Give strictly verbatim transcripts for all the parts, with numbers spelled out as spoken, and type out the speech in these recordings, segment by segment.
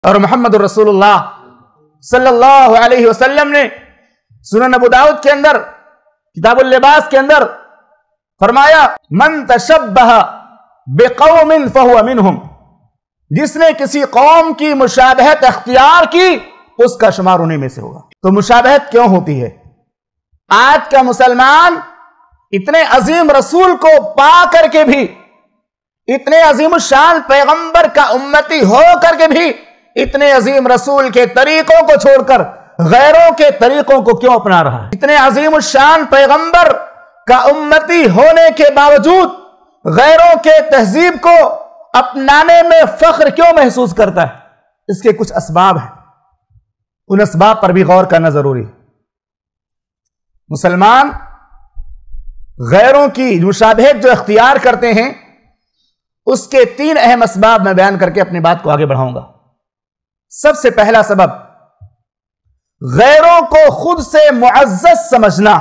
اور محمد رسول اللہ صلی اللہ علیہ وسلم نے سنن ابو داؤد کے اندر کتاب اللباس کے اندر فرمایا من تشبہ بقوم فہو منہم، جس نے کسی قوم کی مشابہت اختیار کی اس کا شمار انہیں میں سے ہوگا۔ تو مشابہت کیوں ہوتی ہے؟ آج کا مسلمان اتنے عظیم رسول کو پا کر کے بھی، اتنے عظیم الشان پیغمبر کا امتی ہو کر کے بھی، اتنے عظیم رسول کے طریقوں کو چھوڑ کر غیروں کے طریقوں کو کیوں اپنا رہا ہے؟ اتنے عظیم الشان پیغمبر کا امتی ہونے کے باوجود غیروں کے تہذیب کو اپنانے میں فخر کیوں محسوس کرتا ہے؟ اس کے کچھ اسباب ہیں، ان اسباب پر بھی غور کرنا ضروری ہے۔ مسلمان غیروں کی مشابہت جو اختیار کرتے ہیں، اس کے تین اہم اسباب میں بیان کر کے اپنی بات کو آگے بڑھاؤں گا۔ سب سے پہلا سبب، غیروں کو خود سے معزز سمجھنا۔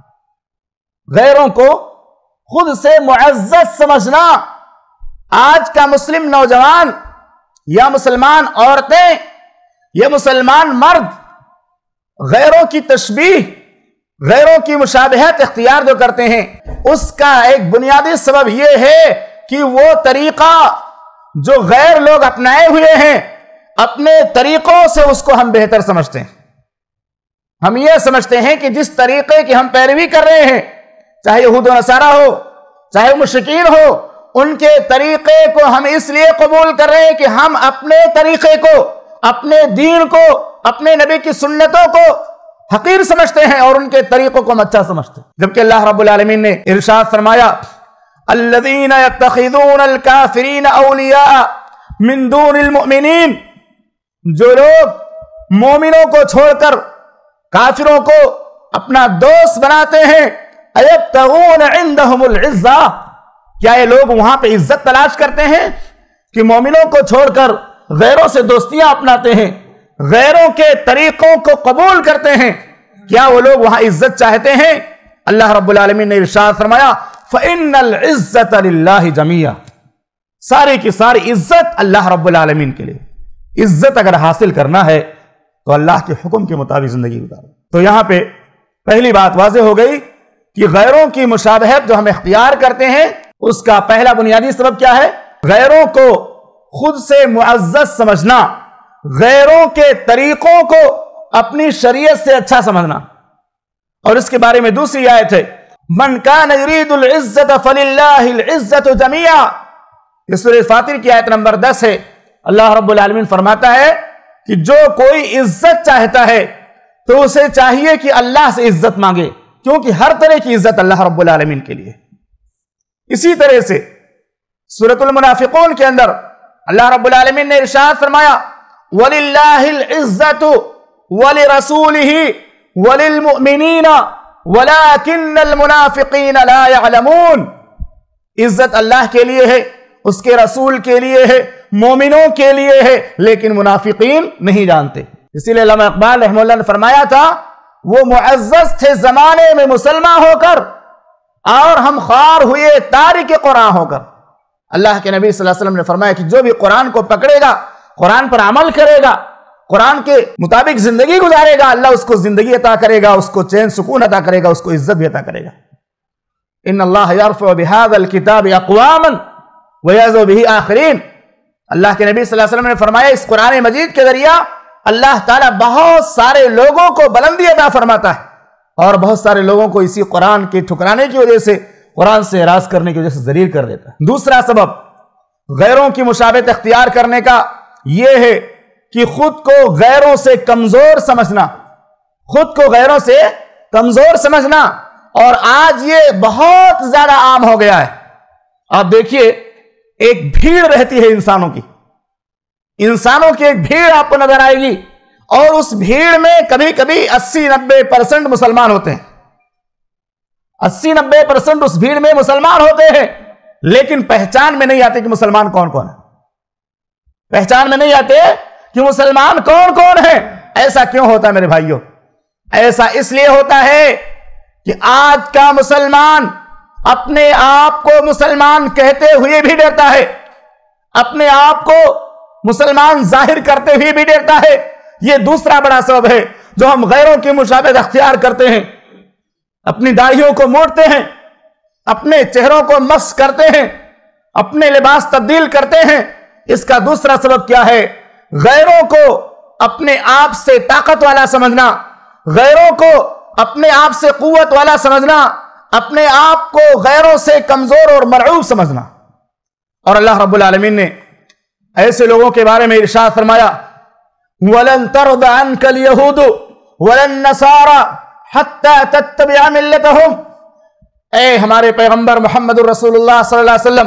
غیروں کو خود سے معزز سمجھنا۔ آج کا مسلم نوجوان یا مسلمان عورتیں یا مسلمان مرد غیروں کی تشبیہ، غیروں کی مشابہت اختیار جو کرتے ہیں، اس کا ایک بنیادی سبب یہ ہے کہ وہ طریقہ جو غیر لوگ اپنائے ہوئے ہیں، اپنے طریقوں سے اس کو ہم بہتر سمجھتے ہیں۔ ہم یہ سمجھتے ہیں کہ جس طریقے کی ہم پیروی کر رہے ہیں، چاہے یہود و نصارہ ہو، چاہے مشرکین ہو، ان کے طریقے کو ہم اس لیے قبول کر رہے ہیں کہ ہم اپنے طریقے کو، اپنے دین کو، اپنے نبی کی سنتوں کو حقیر سمجھتے ہیں اور ان کے طریقوں کو ہم اچھا سمجھتے ہیں۔ جبکہ اللہ رب العالمین نے ارشاد فرمایا الذین یتخذون الکافرین اولیاء من دون المؤمنین، جو لوگ مومنوں کو چھوڑ کر کافروں کو اپنا دوست بناتے ہیں، ایبتغون عندہم العزہ، کیا یہ لوگ وہاں پہ عزت تلاش کرتے ہیں کہ مومنوں کو چھوڑ کر غیروں سے دوستیاں اپناتے ہیں، غیروں کے طریقوں کو قبول کرتے ہیں؟ کیا وہ لوگ وہاں عزت چاہتے ہیں؟ اللہ رب العالمین نے ارشاد فرمایا فَإِنَّ الْعِزَّةَ لِلَّهِ جَمِيعًا، ساری کی ساری عزت اللہ رب العالمین کے لیے۔ عزت اگر حاصل کرنا ہے تو اللہ کے حکم کے مطابق زندگی گزارو۔ تو یہاں پہ پہلی بات واضح ہو گئی کہ غیروں کی مشابہت جو ہم اختیار کرتے ہیں، اس کا پہلا بنیادی سبب کیا ہے؟ غیروں کو خود سے معزز سمجھنا، غیروں کے طریقوں کو اپنی شریعت سے اچھا سمجھنا۔ اور اس کے بارے میں دوسری آیت ہے من کان یرید العزت فللہ العزت جمیعا، یہ سورہ فاطر کی آیت نمبر دس ہے۔ اللہ رب العالمین فرماتا ہے کہ جو کوئی عزت چاہتا ہے تو اسے چاہیے کہ اللہ سے عزت مانگے، کیونکہ ہر طرح کی عزت اللہ رب العالمین کے لیے۔ اسی طرح سے سورۃ المنافقون کے اندر اللہ رب العالمین نے ارشاد فرمایا وَلِلَّهِ الْعِزَّةُ وَلِرَسُولِهِ وَلِلْمُؤْمِنِينَ وَلَكِنَّ الْمُنَافِقِينَ لَا يَعْلَمُونَ، عزت اللہ کے لیے ہے، اس کے رسول کے لیے ہے، مومنوں کے لیے ہے، لیکن منافقین نہیں جانتے۔ اسی لئے علامہ اقبال رحمہ اللہ نے فرمایا تھا وہ معزز تھے زمانے میں مسلمان ہو کر، اور ہم خوار ہوئے تارک قرآن ہو کر۔ اللہ کے نبی صلی اللہ علیہ وسلم نے فرمایا کہ جو بھی قرآن کو پکڑے گا، قرآن پر عمل کرے گا، قرآن کے مطابق زندگی گزارے گا، اللہ اس کو زندگی عطا کرے گا، اس کو چین سکون عطا کرے گا، اس کو عزت بھی عطا کرے گا۔ ان اللہ یرفع بهذا الکتاب اقواما ویعظ به آخرین، اللہ کے نبی صلی اللہ علیہ وسلم نے فرمایا اس قرآن مجید کے ذریعہ اللہ تعالیٰ بہت سارے لوگوں کو بلندی عطا فرماتا ہے، اور بہت سارے لوگوں کو اسی قرآن کے ٹھکرانے کی وجہ سے، قرآن سے اعراض کرنے کی وجہ سے ذلیل کر دیتا ہے۔ دوسرا سبب غیروں کی مشابہت اختیار کرنے کا یہ ہے کہ خود کو غیروں سے کمزور سمجھنا، خود کو غیروں سے کمزور سمجھنا، اور آج یہ بہت زیادہ عام ہو گیا ہے۔ آپ دیکھیے ایک بھیڑ رہتی ہے انسانوں کی، انسانوں کی ایک بھیڑ آپ کو نظر آئے گی، اور اس بھیڑ میں کبھی کبھی اسی نبے پرسنٹ مسلمان ہوتے ہیں، اسی نبے پرسنٹ اس بھیڑ میں مسلمان ہوتے ہیں، لیکن پہچان میں نہیں آتے کہ مسلمان کون کون ہے، پہچان میں نہیں آتے کہ مسلمان کون کون ہے۔ ایسا کیوں ہوتا ہے میرے بھائیوں؟ ایسا اس لیے ہوتا ہے کہ آج کا مسلمان اپنے آپ کو مسلمان کہتے ہوئے بھی ڈرتا ہے، اپنے آپ کو مسلمان ظاہر کرتے ہوئے بھی ڈرتا ہے۔ یہ دوسرا بڑا سبب ہے جو ہم غیروں کی مشابہت اختیار کرتے ہیں، اپنی داڑھیوں کو موڑتے ہیں، اپنے چہروں کو مسح کرتے ہیں، اپنے لباس تبدیل کرتے ہیں۔ اس کا دوسرا سبب کیا ہے؟ غیروں کو اپنے آپ سے طاقت والا سمجھنا، غیروں کو اپنے آپ سے قوت والا سمجھنا، اپنے آپ کو غیروں سے کمزور اور مرعوب سمجھنا۔ اور اللہ رب العالمین نے ایسے لوگوں کے بارے میں ارشاد فرمایا، وَلَن تَرْضَ عَنْكَ الْيَهُودُ وَلَا النَّصَارَى حَتَّى تَتَّبِعَ مِلَّتَهُمْ۔ اے ہمارے پیغمبر محمد الرسول اللہ صلی اللہ علیہ وسلم،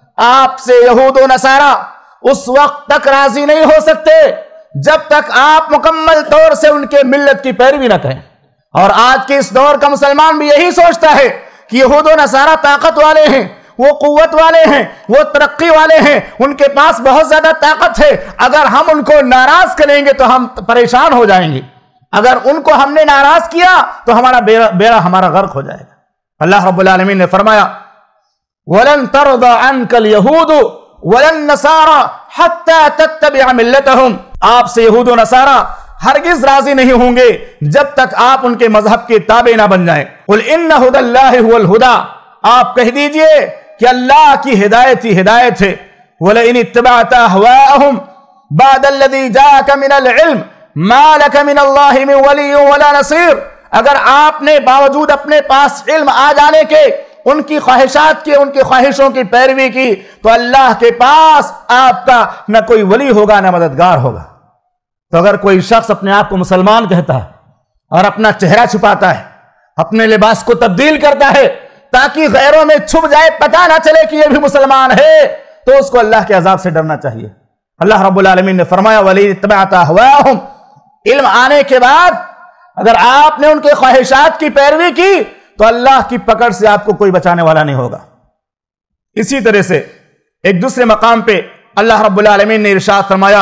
آپ سے یہود و نصارہ اس وقت تک راضی نہیں ہو سکتے جب تک آپ مکمل طور سے ان کے ملت کی پیروی نہ کریں۔ اور آج کے اس دور کا مسلمان بھی یہی سوچتا ہے کہ یہود و نصارہ طاقت والے ہیں، وہ قوت والے ہیں، وہ ترقی والے ہیں، ان کے پاس بہت زیادہ طاقت ہے، اگر ہم ان کو ناراض کریں گے تو ہم پریشان ہو جائیں گے، اگر ان کو ہم نے ناراض کیا تو ہمارا بیڑا ہمارا غرق ہو جائے گا۔ اللہ رب العالمین نے فرمایا، وَلَن تَرْضَ عَنْكَ الْيَهُودُ وَلَا النَّصَارَى حَتَّى تَتَّبِعَ مِلَّتَهُمْ۔ آپ سے یہود و نصارہ ہرگز راضی نہیں ہوں گے جب تک آپ ان کے مذہب کے تابع نہ بن جائیں۔ قُلْ إِنَّ هُدَى اللَّهِ هُوَ الْهُدَى، آپ کہہ دیجئے کہ اللہ کی ہدایت ہی ہدایت ہے۔ وَلَئِنِ اتَّبَعْتَ أَهْوَاءَهُمْ بَعْدَ الَّذِي جَاءَكَ مِنَ الْعِلْمِ مَا لَكَ مِنَ اللَّهِ مِنْ وَلِيٍّ وَلَا نَصِيرٍ۔ اگر آپ نے باوجود اپنے پاس علم آ جانے کے ان کی خواہشات کی، ان کی خواہشوں کی پیروی کی، تو اللہ کے پاس آپ کا نہ کوئی ولی ہوگا نہ مددگار ہوگا۔ تو اگر کوئی شخص اپنے آپ کو مسلمان کہتا ہے اور اپنا چہرہ چھپاتا ہے، اپنے لباس کو تبدیل کرتا ہے تاکہ غیروں میں چھپ جائے، پتہ نہ چلے کہ یہ بھی مسلمان ہے، تو اس کو اللہ کے عذاب سے ڈرنا چاہیے۔ اللہ رب العالمین نے فرمایا، وَلَئِنِ اتَّبَعْتَ أَهْوَاءَهُمْ، علم آنے کے بعد اگر آپ نے ان کے خواہشات کی پیروی کی تو اللہ کی پکڑ سے آپ کو کوئی بچانے والا نہیں ہوگا۔ اسی طرح سے ایک دوسرے مقام پہ اللہ رب العالمین نے ارشاد فرمایا،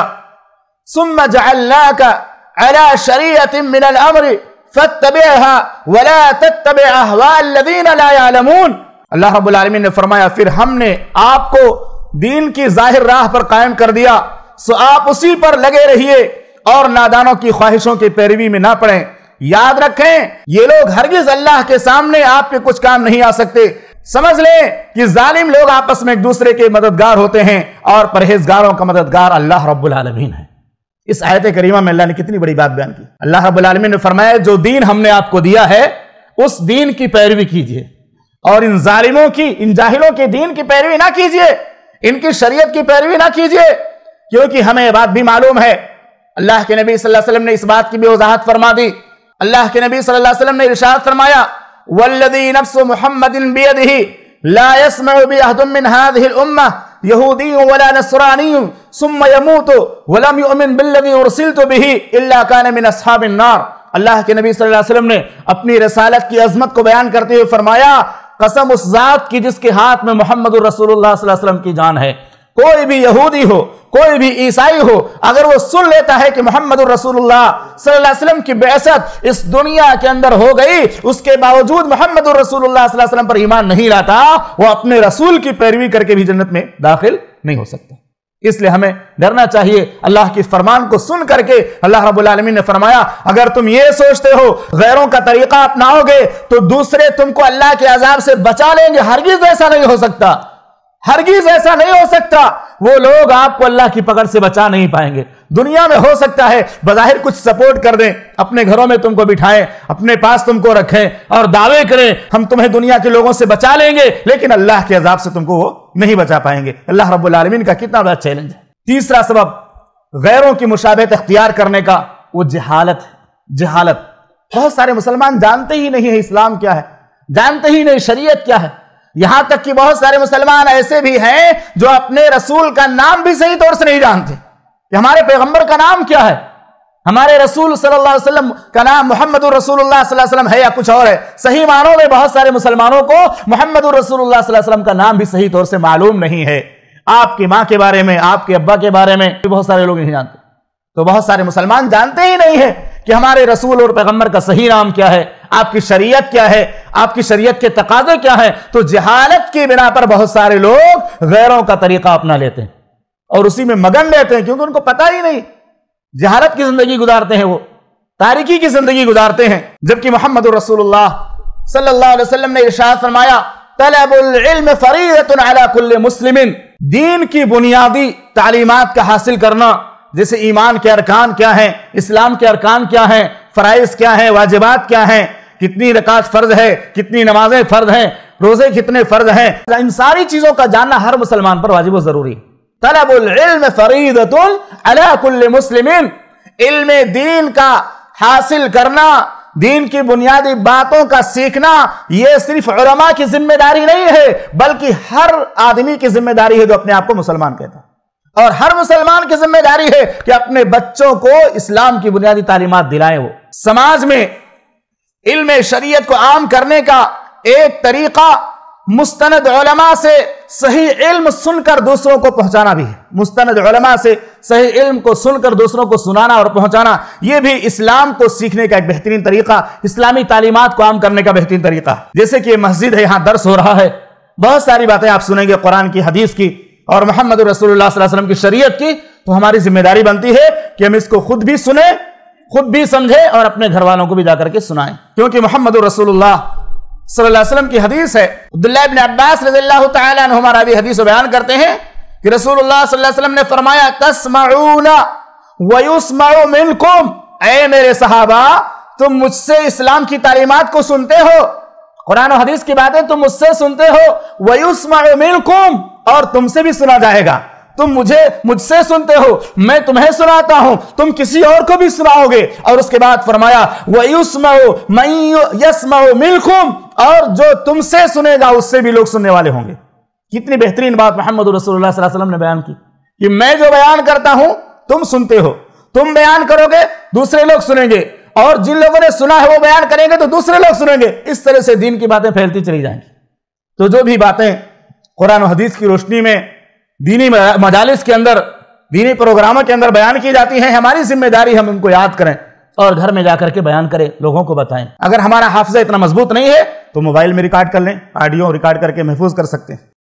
ثُمَّ جَعَلْنَاكَ عَلَى شَرِيعَةٍ مِّنَ الْأَمْرِ فَاتَّبِعْهَا وَلَا تَتَّبِعْ أَهْوَاءَ الَّذِينَ لَا يَعْلَمُونَ۔ اللہ رب العالمین نے فرمایا، پھر ہم نے آپ کو دین کی ظاہر راہ پر قائم کر دیا، سو آپ اسی پر لگے رہیے اور نادانوں کی خواہشوں کی پیروی میں نہ پڑیں۔ یاد رکھیں، یہ لوگ ہرگز اللہ کے سامنے آپ کے کچھ کام نہیں آ سکتے۔ سمجھ لیں کہ ظالم لوگ آپس میں ایک دوسرے کے مددگار ہوتے ہیں اور پرہیزگاروں کا مددگار اللہ رب العالمین ہے۔ اس آیت کریمہ میں اللہ نے کتنی بڑی بات بیان کی۔ اللہ رب العالمین نے فرمایا، جو دین ہم نے آپ کو دیا ہے اس دین کی پیروی کیجئے، اور ان ظالموں کی، ان جاہلوں کے دین کی پیروی نہ کیجئے، ان کی شریعت کی پیروی نہ کیجئے، کیونکہ ہمیں یہ بات بھی معلوم ہے، اللہ کے نبی صلی اللہ علیہ وسلم نے اس بات کی بھی وضاحت فرما دی۔ اللہ کے نبی صلی اللہ علیہ وسلم نے ارشاد فرمایا، والذی نفس محمد بیدہ لا يسمع بأحد من هذه الأمة يهودي ولا نصراني ثم يموت ولم يؤمن بالذي أرسلت به إلا كان من أصحاب النار۔ اللہ کے نبی صلی اللہ علیہ وسلم نے اپنی رسالت کی عظمت کو بیان کرتے ہوئے فرمایا، قسم اس ذات کی جس کے ہاتھ میں محمد الرسول اللہ صلی اللہ علیہ وسلم کی جان ہے، کوئی بھی یہودی ہو، کوئی بھی عیسائی ہو، اگر وہ سن لیتا ہے کہ محمد الرسول اللہ صلی اللہ علیہ وسلم کی بعثت اس دنیا کے اندر ہو گئی، اس کے باوجود محمد الرسول اللہ صلی اللہ علیہ وسلم پر ایمان نہیں لاتا، وہ اپنے رسول کی پیروی کر کے بھی جنت میں داخل نہیں ہو سکتا۔ اس لیے ہمیں ڈرنا چاہیے اللہ کی فرمان کو سن کر کے۔ اللہ رب العالمین نے فرمایا، اگر تم یہ سوچتے ہو غیروں کا طریقہ اپناؤ گے تو دوسرے تم کو اللہ کے عذاب سے بچا لیں گے، ہرگز ایسا نہیں ہو سکتا، ہرگز ایسا نہیں ہو سکتا۔ وہ لوگ آپ کو اللہ کی پکڑ سے بچا نہیں پائیں گے۔ دنیا میں ہو سکتا ہے بظاہر کچھ سپورٹ کر دیں، اپنے گھروں میں تم کو بٹھائیں، اپنے پاس تم کو رکھیں اور دعوے کریں ہم تمہیں دنیا کے لوگوں سے بچا لیں گے، لیکن اللہ کے عذاب سے تم کو وہ نہیں بچا پائیں گے۔ اللہ رب العالمین کا کتنا بڑا چیلنج ہے۔ تیسرا سبب غیروں کی مشابہت اختیار کرنے کا، وہ جہالت ہے۔ جہالت، بہت سارے مسلمان جانتے ہی نہیں ہے اسلام کیا ہے، جانتے ہی نہیں شریعت کیا ہے۔ یہاں تک کہ بہت سارے مسلمان ایسے بھی ہیں جو اپنے رسول کا نام بھی صحیح طور سے نہیں جانتے کہ ہمارے پیغمبر کا نام کیا ہے، ہمارے رسول صلی اللہ علیہ وسلم کا نام محمد الرسول اللہ صلی اللہ علیہ وسلم ہے یا کچھ اور ہے۔ صحیح معنوں میں بہت سارے مسلمانوں کو محمد الرسول اللہ صلی اللہ علیہ وسلم کا نام بھی صحیح طور سے معلوم نہیں ہے۔ آپ کی ماں کے بارے میں، آپ کے ابا کے بارے میں بہت سارے لوگ نہیں جانتے، تو بہت سارے مسلمان جانتے ہی نہیں ہیں کہ ہمارے رسول اور پیغمبر کا صحیح نام کیا ہے، آپ کی شریعت کیا ہے، آپ کی شریعت کے تقاضے کیا ہیں۔ تو جہالت کی بنا پر بہت سارے لوگ غیروں کا طریقہ اپنا لیتے ہیں۔ اور اسی میں مگن رہتے ہیں، کیونکہ ان کو پتہ ہی نہیں، جہالت کی زندگی گزارتے ہیں، وہ تاریکی کی زندگی گزارتے ہیں. جبکہ محمد رسول اللہ صلی اللہ علیہ وسلم نے ارشاد فرمایا طلب العلم فریضۃ علی کل مسلم، دین کی بنیادی تعلیمات کا حاصل کرنا، جیسے ایمان کے ارکان کیا ہیں، اسلام کے ارکان کیا ہیں، فرائض کیا ہیں، واجبات کیا ہیں، کتنی رکعت فرض ہے، کتنی نمازیں فرض ہیں، روزے کتنے فرض ہیں، ان ساری چیزوں کا جاننا ہر مسلمان پر واجب و ضروری. طلب العلم فریضۃ علی کل مسلم، علم دین کا حاصل کرنا، دین کی بنیادی باتوں کا سیکھنا، یہ صرف علماء کی ذمہ داری نہیں ہے، بلکہ ہر آدمی کی ذمہ داری ہے جو اپنے آپ کو مسلمان کہتا ہے. اور ہر مسلمان کی ذمہ داری ہے کہ اپنے بچوں کو اسلام کی بنیادی تعلیمات دلائے. وہ سماج میں علم شریعت کو عام کرنے کا ایک طریقہ مستند علماء سے صحیح علم سن کر دوسروں کو پہنچانا بھی ہے. مستند علماء سے صحیح علم کو سن کر دوسروں کو سنانا اور پہنچانا، یہ بھی اسلام کو سیکھنے کا ایک بہترین طریقہ، اسلامی تعلیمات کو عام کرنے کا بہترین طریقہ. جیسے کہ یہ مسجد ہے، یہاں درس ہو رہا ہے، بہت ساری باتیں آپ سنیں گے قرآن کی، حدیث کی اور محمد رسول اللہ صلی اللہ علیہ وسلم کی شریعت کی، تو ہماری ذمہ داری بنتی ہے کہ ہم اس کو خود بھی سنیں، خود بھی سمجھیں اور اپنے گھر والوں کو بھی جا کر کے سنائیں. کیونکہ محمد رسول اللہ صلی اللہ علیہ وسلم کی حدیث ہے، عبداللہ ابن عباس رضی اللہ تعالی عنہما راوی حدیث بیان کرتے ہیں کہ رسول اللہ صلی اللہ علیہ وسلم نے فرمایا تسمعون ویسمع منکم، اے میرے صحابہ تم مجھ سے اسلام کی تعلیمات کو سنتے ہو، قرآن و حدیث کی باتیں تم مجھ سے سنتے ہو، ویسمع منکم، اور تم سے بھی سنا جائے گا. تم مجھے مجھ سے سنتے ہو، میں تمہیں سناتا ہوں، تم کسی اور کو بھی سناؤ گے. اور اس کے بعد فرمایا وَيُسْمَعُ مَن يَسْمَعُ مِنْكُمْ، اور جو تم سے سنے گا اس سے بھی لوگ سننے والے ہوں گے. کتنی بہترین بات محمد رسول اللہ صلی اللہ علیہ وسلم نے بیان کی کہ میں جو بیان کرتا ہوں تم سنتے ہو، تم بیان کرو گے دوسرے لوگ سنیں گے، اور جن لوگوں نے سنا ہے وہ بیان کریں گے تو دوسرے لوگ سنیں گے. اس طرح سے دین کی باتیں پھیلتی چلی جائیں گی. تو جو بھی باتیں قرآن و حدیث کی روشنی میں دینی مجالس کے اندر، دینی پروگراموں کے اندر بیان کی جاتی ہیں، ہماری ذمہ داری ہم ان کو یاد کریں اور گھر میں جا کر کے بیان کریں، لوگوں کو بتائیں. اگر ہمارا حافظہ اتنا مضبوط نہیں ہے تو موبائل میں ریکارڈ کر لیں، آڈیو ریکارڈ کر کے محفوظ کر سکتے ہیں.